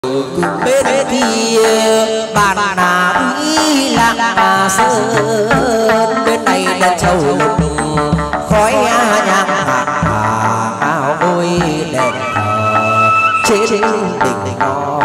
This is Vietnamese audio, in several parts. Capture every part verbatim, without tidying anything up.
bên kia bàn là ý lạng sơn, bên này là châu lục khói nhang hạ áo ôi đèn thờ trên đỉnh non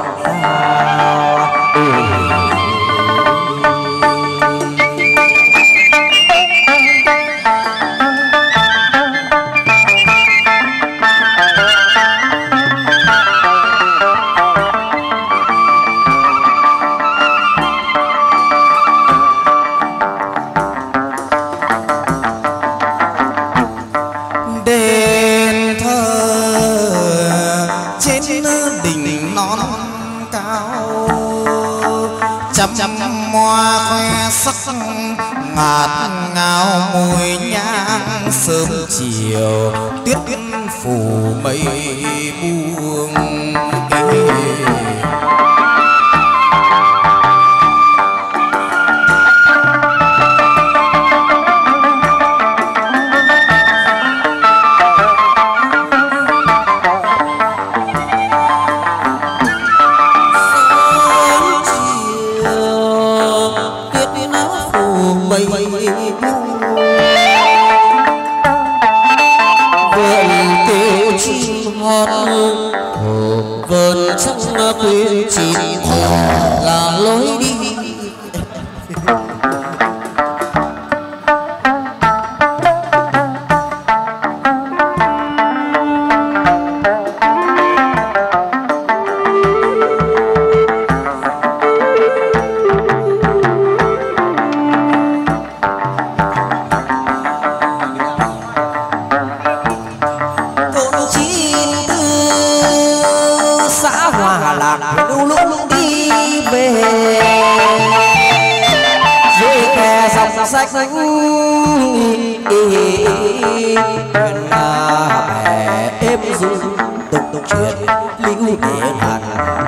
ngạt ngào mùi nhang sớm chiều tuyết phủ mây buông vườn trăng quyến chỉ là lối đi sách sách bè êm ru tục tục chuyện lưu để hàn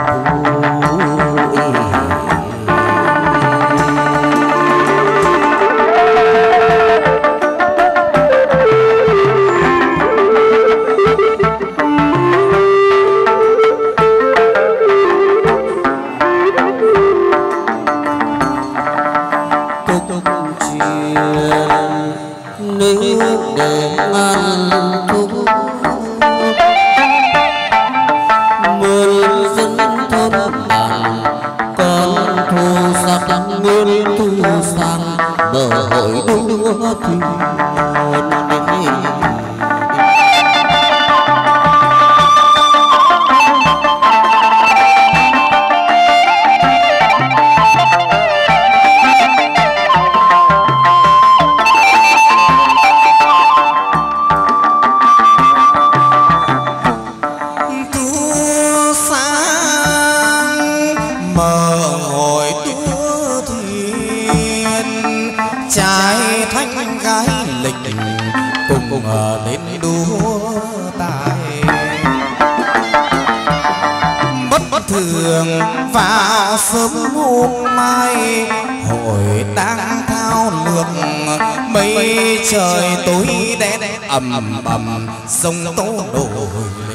vào sớm hôm mai hội đang thao lược mây trời tối đen ầm ầm sông tố đổ lên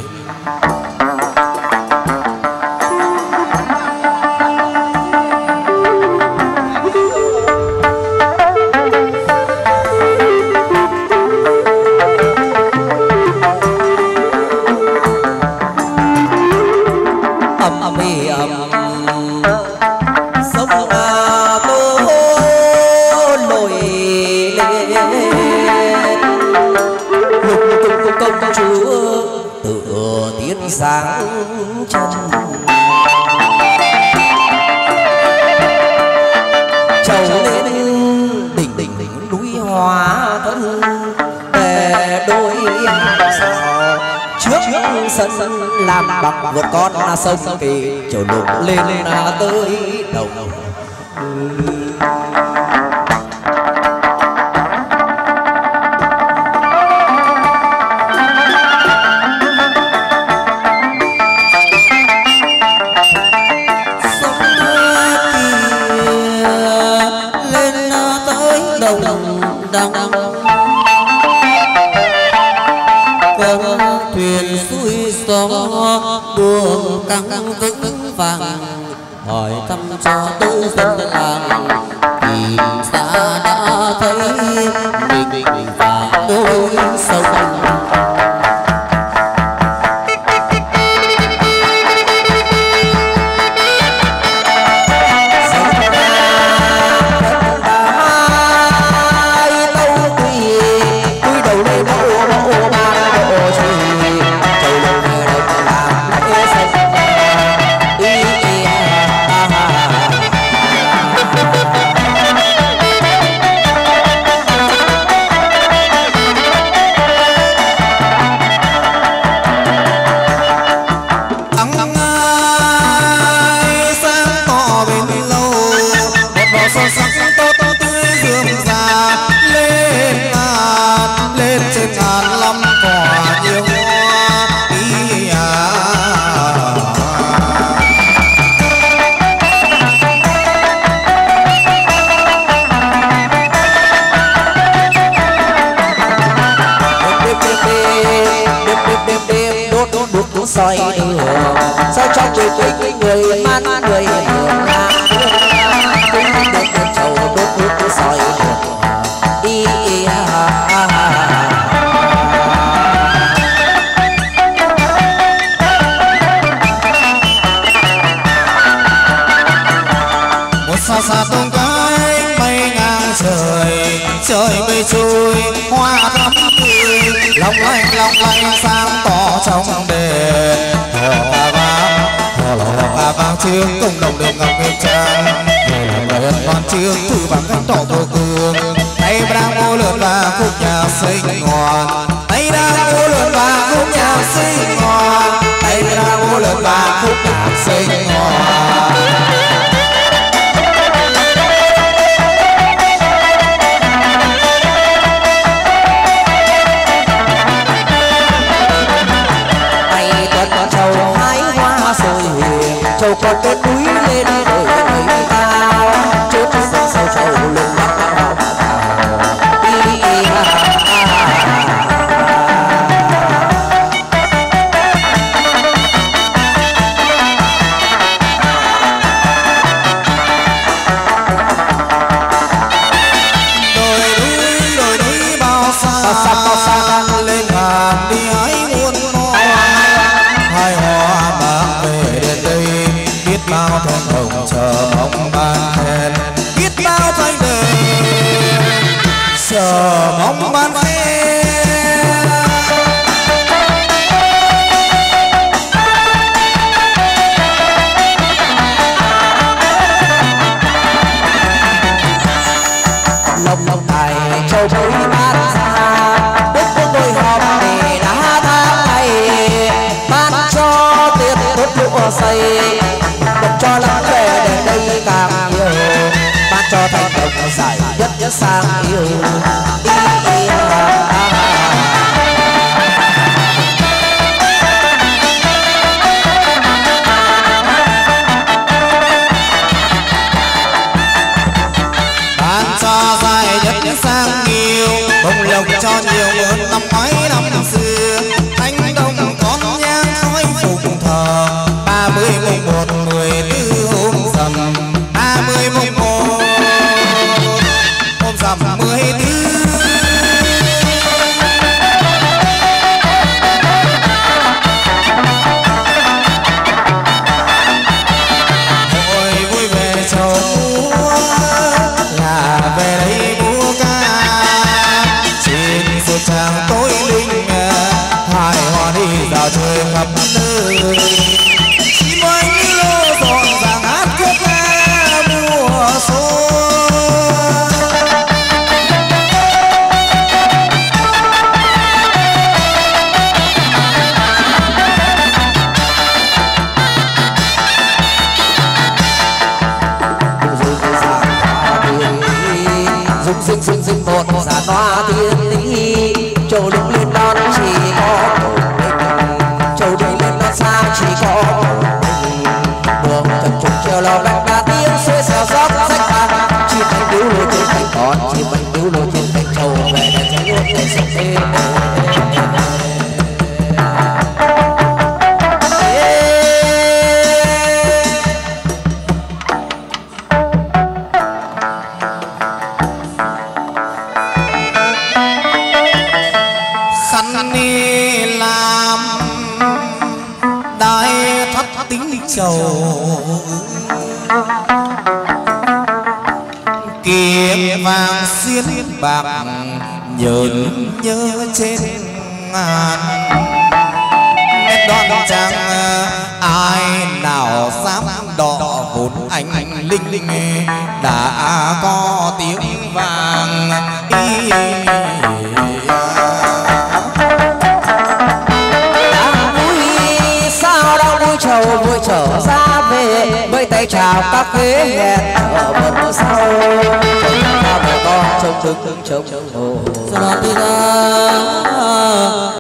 sáng chân trầu lên đỉnh đỉnh đỉnh núi hóa thân về đôi hàng sao trước sân làm bằng vượt con sông kỳ trầu lục lên tới đầu thuyền xuôi gió buồn căng vững vàng hỏi thăm cho tư dân làng thì xa đã thấy mình và đôi sông. Soi đường sao cho người thích người man người hưởng lạc cũng được được trầu đốt đốt soi đường đi một xa xa tung cánh bay ngang trời trời mây trôi hoa thắm tươi long lanh long lanh sáng tỏ trong đền hò ca vang hò lò ca vang trước công đồng đường ngọc nghiêm trang người ân con trước thư bằng cánh trọ vô cương tay đang mua lượn và khúc nhạc xinh ngoan tay đang mua lượn và khúc nhạc xinh ngoan tay đang mua lượn và khúc nhạc xinh ngoan. trầu hái hoa rồi huyền trầu con đốt núi lên đồi người cao chốt sông sâu trầu lưng lắc đồi núi đồi núi bao xa bao xa lên ngàn đi hái muôn hai hoa mang về đến đây biết bao thanh hồng chờ mong ban khen biết bao thanh đền chờ mong ban khen. lồng lồng tài châu bối ban xa bước bước đôi hòm để đá tháng ngày ban cho tiền tốt lụa xây bật cho lắm về để đây càng nhiều ban cho thành đồng giải nhất nhất sang yêu ban cho giải nhất nhất sang yêu bông lộc cho nhiều hơn năm mấy năm xưa anh đông con nhang khói phụng thờ ba mươi mùng một mười tư hôm rằm ba mươi mùng một hôm rằm mười tư. Hội vui về chầu múa là về đây múa ca trên một tràng tối linh hai hoa đi dạo chơi khắp nơi chim anh lô dọn dàng hát khúc ca mùa xuân. dung dinh dinh dinh một giàn hoa thiên lý châu đứng lên non chỉ có một mình châu đi lên non xa chỉ có một mình đường trần trùng treo lò bạch đá tiếng xuôi xèo xót rách bạc chim anh điếu lôi trên cánh con chim anh điếu lôi trên cánh trầu về để cháy luôn để sông bên đai thắt tính trầu kiếm vàng xiên bạc nhờn nhớ trên ngàn nét đoan trang ai nào dám đọ vốn anh linh linh đã có tiếng vàng ý trầu vui trở ra về với tay chào các thế hẹn ở bờ sau cha mẹ con trông đứng trông trông hồ